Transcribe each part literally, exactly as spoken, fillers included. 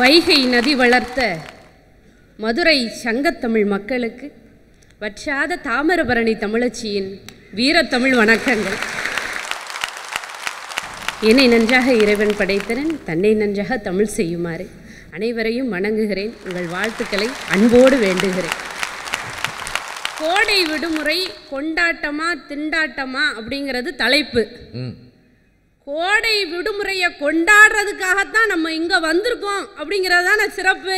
வைகை நதி வளர்த்த மதுரை சங்கத்தமிழ் மக்களுக்கு வற்றாத தாமிரபரணி தமிழச்சியின் வீரத்தமிழ் வணக்கங்கள். என்னை நன்றாக இறைவன் படைத்தனன், தன்னை நன்றாக தமிழ் செய்யுமாறு அனைவரையும் வணங்குகிறேன். உங்கள் வாழ்த்துக்களை அன்போடு வேண்டுகிறேன். கோடை விடுமுறை கொண்டாட்டமா திண்டாட்டமா அப்படிங்கிறது தலைப்பு. கோடை விடுமுறையை கொண்டாடுறதுக்காகத்தான் நம்ம இங்க வந்திருக்கோம் அப்படிங்கிறதான சிறப்பு.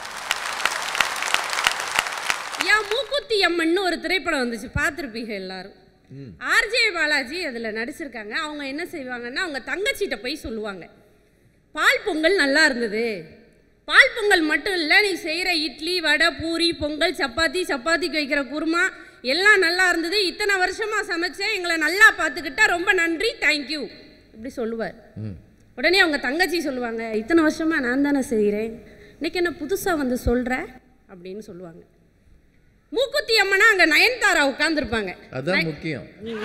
ஏன் மூக்குத்தி அம்மன் ஒரு திரைப்படம் வந்துச்சு, பார்த்துருப்பீங்க எல்லாரும். ஆர்ஜே பாலாஜி அதில் நடிச்சிருக்காங்க. அவங்க என்ன செய்வாங்கன்னா, அவங்க தங்கச்சிட்ட போய் சொல்லுவாங்க, பால் பொங்கல் நல்லா இருந்தது. பால் பொங்கல் மட்டும் இல்லை, நீ செய்கிற இட்லி வடை பூரி பொங்கல் சப்பாத்தி சப்பாத்திக்கு வைக்கிற குருமா எல்லாம் நல்லா இருந்தது. இத்தனை வருஷமாக சமைச்சேன், எங்களை நல்லா பார்த்துக்கிட்டா ரொம்ப நன்றி, தேங்க்யூ இப்படி சொல்லுவார். உடனே அவங்க தங்கச்சி சொல்லுவாங்க, இத்தனை வருஷமாக நான் தானே செய்கிறேன், இன்னைக்கு என்ன புதுசாக வந்து சொல்கிற அப்படின்னு சொல்லுவாங்க. மூக்குத்தி அம்மனா அங்கே நயன்தாரா உட்காந்துருப்பாங்க. அதான் முக்கியம்.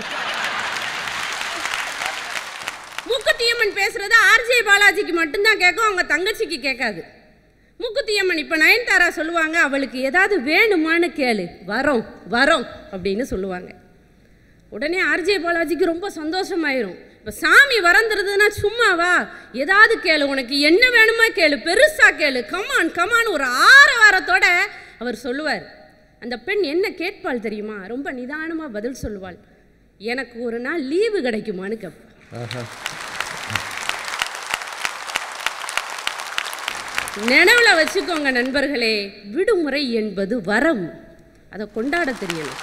மூக்குத்தி அம்மன் பேசுறது ஆர்ஜே பாலாஜிக்கு மட்டும்தான் கேட்கும், அவங்க தங்கச்சிக்கு கேட்காது. மூக்குத்தி அம்மன் இப்போ நயன்தாரா சொல்லுவாங்க, அவளுக்கு ஏதாவது வேணுமான்னு கேளு, வரோம் வரோம் அப்படின்னு சொல்லுவாங்க. உடனே ஆர்ஜே பாலாஜிக்கு ரொம்ப சந்தோஷமாயிரும். இப்போ சாமி வரந்துருதுன்னா சும்மாவா, ஏதாவது கேளு, உனக்கு என்ன வேணுமா கேளு, பெருசா கேளு, கமான் கமான் ஒரு ஆற வாரத்தோட அவர் சொல்லுவார். அந்த பெண் என்ன கேட்பாள் தெரியுமா, ரொம்ப நிதானமாக பதில் சொல்லுவாள், எனக்கு ஒரு நாள் லீவு கிடைக்குமான்னு கேட்பாள். நினைவில் வச்சுக்கோங்க நண்பர்களே, விடுமுறை என்பது வரம், அதை கொண்டாட தெரியணும்.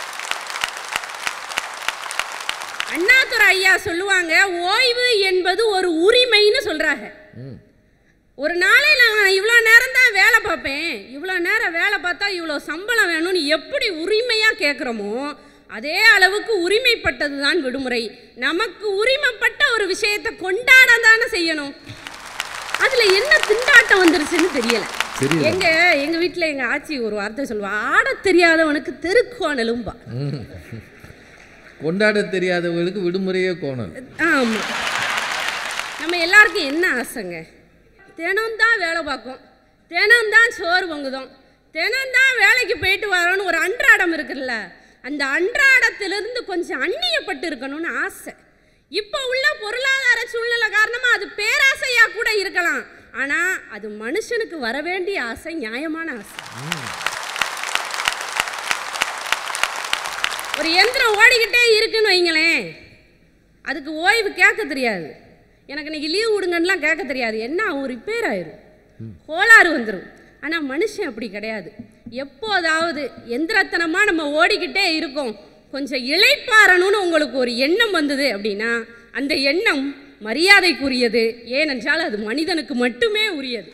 அண்ணாதுரை ஐயா சொல்லுவாங்க, ஓய்வு என்பது ஒரு உரிமைன்னு சொல்றாங்க. ஒரு நாளை நான் இவ்வளோ நேரம் தான் வேலை பார்ப்பேன், இவ்வளோ நேரம் வேலை பார்த்தா இவ்வளோ சம்பளம் வேணும்னு எப்படி உரிமையாக கேட்குறோமோ அதே அளவுக்கு உரிமைப்பட்டது தான் விடுமுறை. நமக்கு உரிமைப்பட்ட ஒரு விஷயத்தை கொண்டாட தானே செய்யணும். அதில் என்ன திண்டாட்டம் வந்துருச்சுன்னு தெரியலை. எங்க எங்க வீட்டில் எங்கள் ஆச்சி ஒரு வார்த்தை சொல்லுவா, ஆட தெரியாதவனுக்கு தெருக்கோணலும்பா. கொண்டாட தெரியாதவங்களுக்கு விடுமுறையே கோணல். ஆமாம். நம்ம எல்லாருக்கும் என்ன ஆசைங்க, தினம்தான் வேலை பார்க்கும், தினம்தான் சோறு பொங்குதோம், தினம்தான் வேலைக்கு போயிட்டு வரோன்னு ஒரு அன்றாடம் இருக்குல்ல, அந்த அன்றாடத்திலிருந்து கொஞ்சம் அந்நியப்பட்டு இருக்கணும்னு ஆசை. இப்போ உள்ள பொருளாதார சூழ்நிலை காரணமாக அது பேராசையாக கூட இருக்கலாம், ஆனால் அது மனுஷனுக்கு வர வேண்டிய ஆசை, நியாயமான ஆசை. ஒரு எந்திரம் ஓடிக்கிட்டே இருக்குன்னு வைங்களேன், அதுக்கு ஓய்வு கேட்க தெரியாது, எனக்கு இன்னைக்கு லீவ் விடுங்கன்னெலாம் கேட்க தெரியாது, என்ன ஆகும், ரிப்பேர் ஆயிரும், கோளாறு வந்துடும். ஆனால் மனுஷன் அப்படி கிடையாது. எப்போதாவது எந்திரத்தனமாக நம்ம ஓடிக்கிட்டே இருக்கோம், கொஞ்சம் இளைப்பாறணும்னு உங்களுக்கு ஒரு எண்ணம் வந்தது அப்படின்னா அந்த எண்ணம் மரியாதைக்குரியது, ஏனென்றால் அது மனிதனுக்கு மட்டுமே உரியது.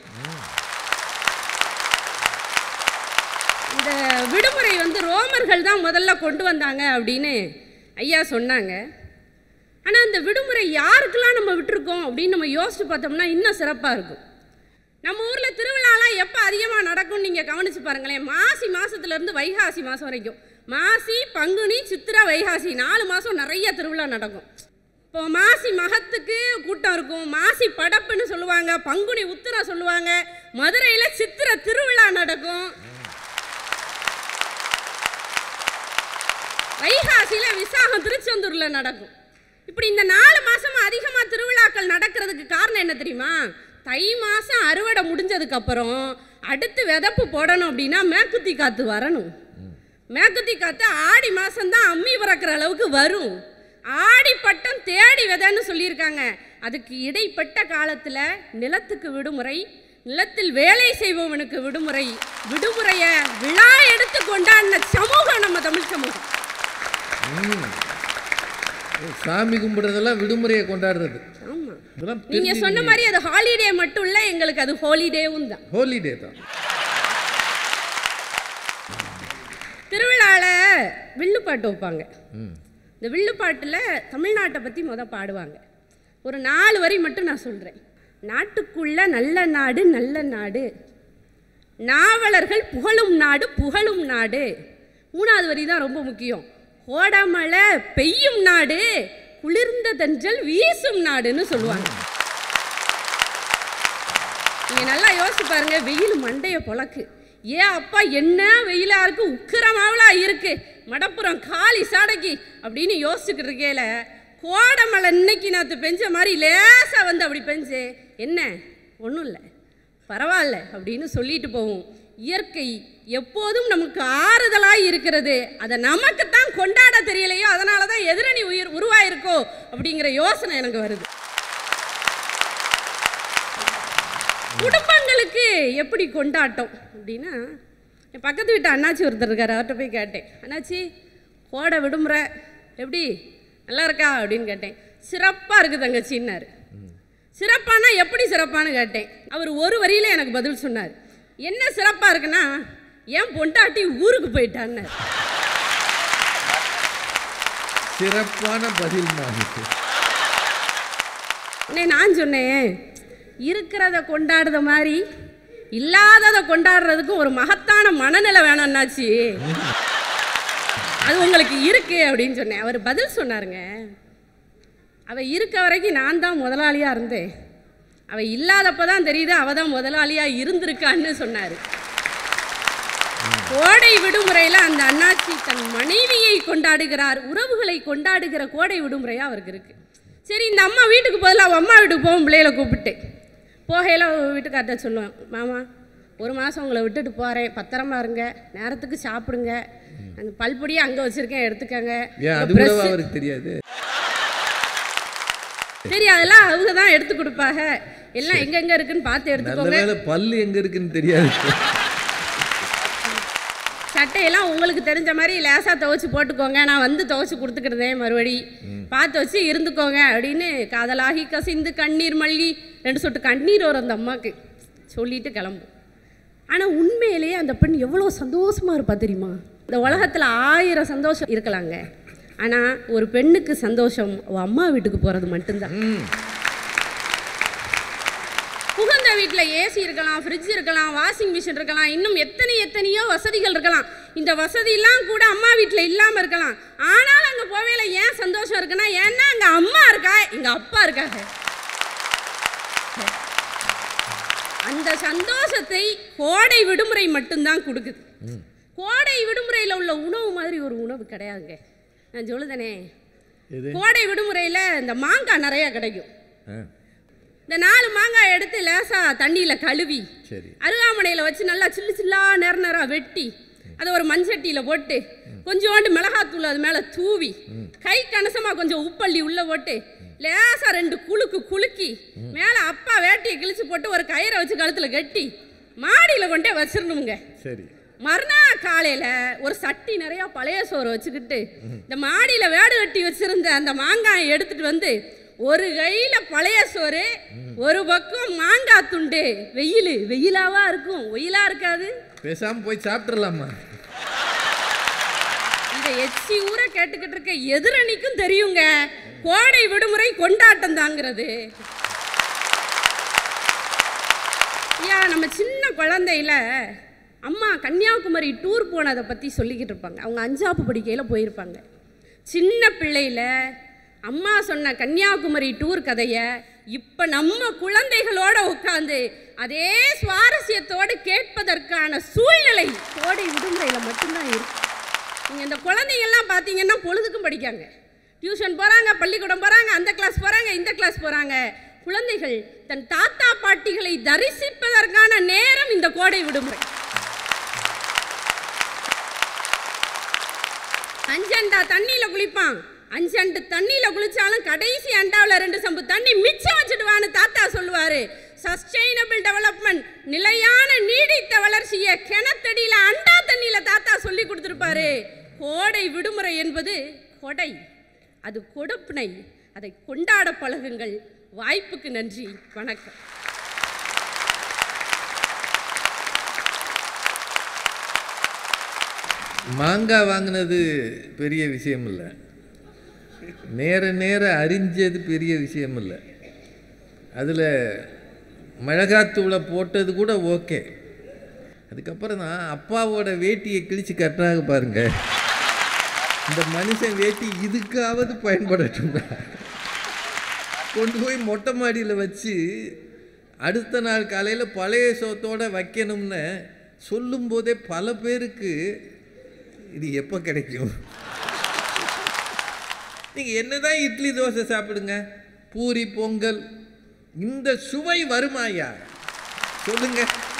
இந்த விடுமுறை வந்து ரோமர்கள் தான் முதல்ல கொண்டு வந்தாங்க அப்படின்னு ஐயா சொன்னாங்க. ஆனால் அந்த விடுமுறை யாருக்கெல்லாம் நம்ம விட்டுருக்கோம் அப்படின்னு நம்ம யோசிச்சு பார்த்தோம்னா இன்னும் சிறப்பாக இருக்கும். நம்ம ஊரில் திருவிழாலாம் எப்போ அதிகமாக நடக்கும்னு நீங்கள் கவனித்து பாருங்களேன். மாசி மாதத்துலேருந்து வைகாசி மாதம் வரைக்கும், மாசி பங்குனி சித்திரை வைகாசி நாலு மாதம் நிறைய திருவிழா நடக்கும். இப்போ மாசி மகத்துக்கு கூட்டம் இருக்கும், மாசி படப்புன்னு சொல்லுவாங்க, பங்குனி உத்திரம் சொல்லுவாங்க, மதுரையில் சித்திரை திருவிழா நடக்கும், வைகாசியில் விசாகம் திருச்செந்தூரில் நடக்கும். இப்படி இந்த நாலு மாதம் அதிகமாக திருவிழாக்கள் நடக்கிறதுக்கு காரணம் என்ன தெரியுமா, தை மாதம் அறுவடை முடிஞ்சதுக்கப்புறம் அடுத்து விதப்பு போடணும் அப்படின்னா மேக்குத்தி காற்று வரணும். மேக்குத்தி காற்று ஆடி மாதம்தான் அம்மி பறக்கிற அளவுக்கு வரும். ஆடி பட்டம் தேடி விதைன்னு சொல்லியிருக்காங்க. அதுக்கு இடைப்பட்ட காலத்தில் நிலத்துக்கு விடுமுறை, நிலத்தில் வேலை செய்பவனுக்கு விடுமுறை, விடுமுறையை விழா எடுத்து கொண்டாடின சமூகம் நம்ம தமிழ் சமூகம். சாமி கும்பிடுறதெல்லாம் விடுமுறையை கொண்டாடுறது. ஆமாம், நீங்க சொன்ன மாதிரி அது ஹாலிடே மட்டும் இல்லை, எங்களுக்கு அது ஹாலிடேவும் தான். ஹாலிடே தான். திருவிழாவில் வில்லுப்பாட்டு வைப்பாங்க. இந்த வில்லுப்பாட்டில் தமிழ்நாட்டை பற்றி முத பாடுவாங்க. ஒரு நாலு வரி மட்டும் நான் சொல்கிறேன். நாட்டுக்குள்ள நல்ல நாடு நல்ல நாடு, நாவலர்கள் புகழும் நாடு புகழும் நாடு. மூணாவது வரி தான் ரொம்ப முக்கியம். கோடமழை பெய்யும் நாடு, குளிர்ந்த தென்றல் வீசும் நாடுன்னு சொல்லுவாங்க. நீங்கள் நல்லா யோசிச்சு பாருங்க, வெயில் மண்டைய பொழக்கு. ஏன் அப்பா என்ன வெயிலாக இருக்குது, உக்கிரமாவலா இருக்குது, மடப்புறம் காலி சாடைக்கு அப்படின்னு யோசிச்சுக்கிட்டு இருக்கையில கோடை மழை இன்னைக்கு நாற்று பெஞ்ச மாதிரி லேசாக வந்து அப்படி பெஞ்சு என்ன ஒன்றும் இல்லை பரவாயில்ல அப்படின்னு சொல்லிட்டு போவோம். இயற்கை எப்போதும் நமக்கு ஆறுதலாக இருக்கிறது. அதை நமக்குத்தான் கொண்டாட தெரியலையோ, அதனால தான் எதிரணி உயிர் உருவாயிருக்கோ அப்படிங்கிற யோசனை எனக்கு வருது. குடும்பங்களுக்கு எப்படி கொண்டாட்டம் அப்படின்னா, என் பக்கத்து வீட்டு அண்ணாச்சி ஒருத்தர் இருக்கார், அவர்கிட்ட போய் கேட்டேன், அண்ணாச்சி கோடை விடுமுறை எப்படி நல்லா இருக்கா அப்படின்னு கேட்டேன். சிறப்பாக இருக்குது தங்கச்சின்னாரு. சிறப்பானா எப்படி சிறப்பானு கேட்டேன். அவர் ஒரு வரியில எனக்கு பதில் சொன்னார். என்ன சிறப்பாக இருக்குன்னா, என் பொண்டாட்டி ஊருக்கு போயிட்டான்னு. சிறப்பான பதில். நான் சொன்னேன், இருக்கிறத கொண்டாடுற மாதிரி இல்லாததை கொண்டாடுறதுக்கும் ஒரு மகத்தான மனநிலை வேணும்னாச்சு, அது உங்களுக்கு இருக்கு அப்படின்னு சொன்னேன். அவர் பதில் சொன்னாருங்க, அவள் இருக்க வரைக்கும் நான் தான் முதலாளியாக இருந்தேன், அவள் இல்லாதப்போ தான் தெரியுது அவள் தான் முதலாளியாக இருந்திருக்கான்னு சொன்னார். கோடை விடுமுறையில் அந்த அண்ணாச்சி தன் மனைவியை கொண்டாடுகிறார், உறவுகளை கொண்டாடுகிற கோடை விடுமுறையாக அவருக்கு இருக்குது. சரி, இந்த அம்மா வீட்டுக்கு பதிலாக அவள் அம்மா வீட்டுக்கு போகும் பிள்ளைகளை கூப்பிட்டு போகையில் வீட்டுக்கார்ட்ட சொல்லுவேன், மாமா ஒரு மாதம் உங்களை விட்டுட்டு போகிறேன், பத்திரமா இருங்க, நேரத்துக்கு சாப்பிடுங்க, அந்த பல்பொடியை அங்கே வச்சுருக்கேன் எடுத்துக்கங்க. அவருக்கு தெரியாது. சரி, அதெல்லாம் அவங்க தான் எடுத்து கொடுப்பாங்க, எல்லாம் எங்கெங்க இருக்குன்னு பார்த்து எடுத்துக்கோங்க. பல்லு எங்கே இருக்குன்னு தெரியாது. சட்டையெல்லாம் உங்களுக்கு தெரிஞ்ச மாதிரி லேசாக துவைச்சி போட்டுக்கோங்க, நான் வந்து துவைச்சி கொடுத்துக்கிட்டதேன், மறுபடி பார்த்து வச்சு இருந்துக்கோங்க அப்படின்னு காதலாகி கசிந்து கண்ணீர் மல்கி ரெண்டு சொட்டு கண்ணீர் வரும் அந்த அம்மாவுக்கு சொல்லிட்டு கிளம்பும். ஆனால் உண்மையிலேயே அந்த பெண் எவ்வளோ சந்தோஷமாக இருப்பா தெரியுமா? இந்த உலகத்தில் ஆயிரம் சந்தோஷம் இருக்கலாங்க, ஆனால் ஒரு பெண்ணுக்கு சந்தோஷம் அவள் அம்மா வீட்டுக்கு போகிறது மட்டும்தான். புகுந்த வீட்டில் ஏசி இருக்கலாம், ஃப்ரிட்ஜ் இருக்கலாம், வாஷிங் மிஷின் இருக்கலாம், இன்னும் எத்தனை எத்தனையோ வசதிகள் இருக்கலாம். இந்த வசதியெல்லாம் கூட அம்மா வீட்டில் இல்லாமல் இருக்கலாம். ஆனாலும் அங்கே போவேல ஏன் சந்தோஷம் இருக்குன்னா, ஏன்னா அங்கே அம்மா இருக்கா, இங்கே அப்பா இருக்காங்க. அந்த சந்தோஷத்தை கோடை விடுமுறை மட்டும்தான் கொடுக்குது. கோடை விடுமுறையில் உள்ள உணவு மாதிரி ஒரு உணவு கிடையாதுங்க. நான் சொல்லுதனே, கோடை விடுமுறையில் இந்த மாங்காய் நிறையா கிடைக்கும். இந்த நாலு மாங்காய் எடுத்து லேசாக தண்ணியில் கழுவி அருகாமனையில் வச்சு நல்லா சில்லு சில்லா நேர நேரம் வெட்டி அதை ஒரு மண்சட்டியில் போட்டு கொஞ்சோண்டு மிளகாத்தூள் அது மேலே தூவி கை கணசமாக கொஞ்சம் உப்பள்ளி உள்ளே போட்டு லேசாக ரெண்டு குலுக்கு குலுக்கி மேலே அப்பா வேட்டியை கிழிச்சு போட்டு ஒரு கயிறை வச்சு கழுத்தில் கட்டி மாடியில் கொண்டே வச்சிடணுங்க. சரி, மறுநாள் காலையில் ஒரு சட்டி நிறையா பழைய சோறு வச்சுக்கிட்டு இந்த மாடியில் வேடு கட்டி வச்சுருந்த அந்த மாங்காயை எடுத்துகிட்டு வந்து ஒரு கையில் பழைய சோறு, ஒரு பக்கம் மாங்காய் துண்டு, வெயில் வெயிலாவா இருக்கும், வெயிலா இருக்காது, பேசாம போய் சாப்பிட்டுறலாமா? இந்த எச்சி ஊரை கேட்டுக்கிட்டு இருக்க எதிரணிக்கும் தெரியுங்க கோடை விடுமுறை கொண்டாட்டம் தாங்கிறது. ஐயா, நம்ம சின்ன குழந்தையில அம்மா கன்னியாகுமரி டூர் போனதை பற்றி சொல்லிக்கிட்டு இருப்பாங்க. அவங்க அஞ்சாப்பு படிக்கையில் போயிருப்பாங்க. சின்ன பிள்ளையில் அம்மா சொன்ன கன்னியாகுமரி டூர் கதையை இப்போ நம்ம குழந்தைகளோடு உட்காந்து அதே சுவாரஸ்யத்தோடு கேட்பதற்கான சூழ்நிலை கோடை விடுமுறையில் மட்டும்தான் இருக்கு. நீங்கள் இந்த குழந்தைங்கள்லாம் பார்த்தீங்கன்னா பொழுதுக்கும் படிக்காங்க, டியூஷன் போகிறாங்க, பள்ளிக்கூடம் போகிறாங்க, அந்த கிளாஸ் போகிறாங்க, இந்த கிளாஸ் போகிறாங்க. குழந்தைகள் தன் தாத்தா பாட்டிகளை தரிசிப்பதற்கான நேரம் இந்த கோடை விடுமுறை. அஞ்சண்டா தண்ணியில் குளிப்பான், அஞ்சு அண்டு தண்ணியில் குளிச்சாலும் கடைசி அண்டாவில் ரெண்டு சம்பு தண்ணி மிச்சம் வச்சுடுவான்னு தாத்தா சொல்லுவார். சஸ்டைனபிள் டெவலப்மெண்ட், நிலையான நீடித்த வளர்ச்சியை கிணத்தடியில் அண்டா தண்ணியில் தாத்தா சொல்லி கொடுத்துருப்பாரு. கோடை விடுமுறை என்பது கொடை, அது கொடுப்பினை, அதை கொண்டாட பழகுங்கள். வாய்ப்புக்கு நன்றி, வணக்கம். மாங்காய் வாங்கினது பெரிய விஷயம் இல்லை, நேர நேர அறிஞ்சது பெரிய விஷயம் இல்லை, அதில் மிளகாத்தூளை போட்டது கூட ஓகே. அதுக்கப்புறம் தான் அப்பாவோட வேட்டியை கிழிச்சு கட்டுறாங்க பாருங்க, இந்த மனுஷன் வேட்டி இதுக்காவது பயன்படட்டும், கொண்டு போய் மொட்டை மாடியில் வச்சு அடுத்த நாள் காலையில் பழைய சோத்தோடு வைக்கணும்னு சொல்லும்போதே பல பேருக்கு இது எப்போ கிடைக்கும்? நீங்கள் என்ன தான் இட்லி தோசை சாப்பிடுங்க, பூரி பொங்கல், இந்த சுவை வருமாயா சொல்லுங்க?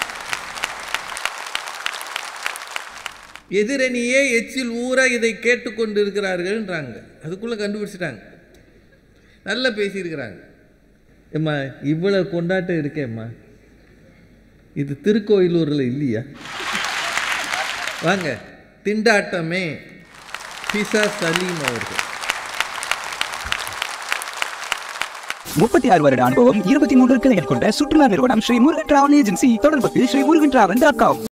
எதிரணியே எச்சில் ஊற இதை கேட்டுக்கொண்டு இருக்கிறார்கள்ன்றாங்க. அதுக்குள்ளே கண்டுபிடிச்சிட்டாங்க, நல்லா பேசியிருக்கிறாங்க. ஏம்மா இவ்வளோ கொண்டாட்டம் இருக்கேம்மா, இது திருக்கோயிலூரில் இல்லையா? வாங்க, திண்டாட்டமே பிசா சலீம் அவர்கள். முப்பத்தி ஆறு வருட அனுபவம், இருபத்தி மூன்று கிளைகள் கொண்ட சுற்றுலா நிறுவனம் ஸ்ரீ முருகன் டிராவல் ஏஜென்சி. தொடர்புக்கு Sri Murugan travel dot com.